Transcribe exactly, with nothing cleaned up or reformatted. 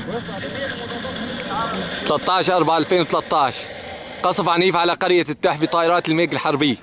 ثلاثة عشر أربعة ألفين وثلاثة عشر قصف عنيف على قرية التح بطائرات الميج الحربية.